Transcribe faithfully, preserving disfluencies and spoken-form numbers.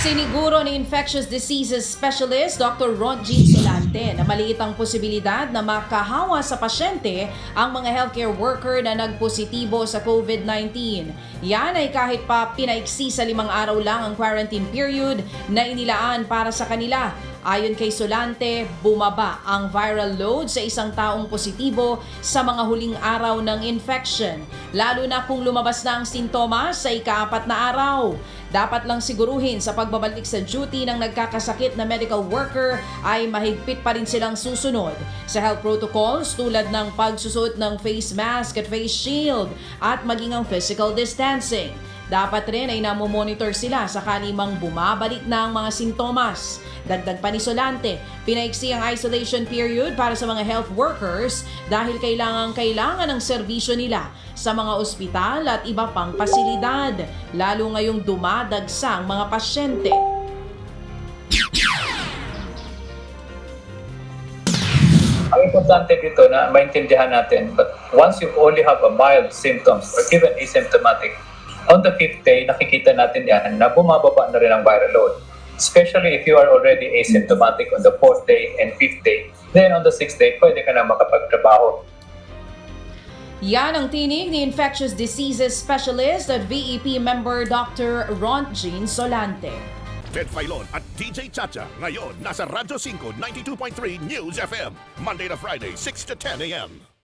Siniguro ni infectious diseases specialist Doctor Ronjin Solante na maliit ang posibilidad na makahawa sa pasyente ang mga healthcare worker na nagpositibo sa COVID nineteen. Yan ay kahit pa pinaiksi sa limang araw lang ang quarantine period na inilaan para sa kanila. Ayon kay Solante, bumaba ang viral load sa isang taong positibo sa mga huling araw ng infection, lalo na kung lumabas na ang sintomas sa ikaapat na araw. Dapat lang siguruhin sa pagbabalik sa duty ng nagkakasakit na medical worker ay mahigpit pa rin silang susunod sa health protocols tulad ng pagsusuot ng face mask at face shield at maging ang physical distancing. Dapat rin ay namomonitor sila sakali mang bumabalik na ang mga sintomas. Dagdag pa ni Solante, pinaiksi ang isolation period para sa mga health workers dahil kailangan-kailangan ng serbisyo nila sa mga ospital at iba pang pasilidad, lalo ngayong dumadagsang mga pasyente. Ang importante dito na maintindihan natin, but once you only have a mild symptoms or even asymptomatic, on the fifth day, nakikita natin yan na bumababa na rin ang viral load. Especially if you are already asymptomatic on the fourth day and fifth day, then on the sixth day, pwede ka na makapagtrabaho. Yan ang tinig ni infectious diseases specialist at V E P member Doctor Ronjin Solante. Ted Filon at D J Chacha ngayon nasa Radyo five ninety-two point three News F M, Monday to Friday, six to ten a m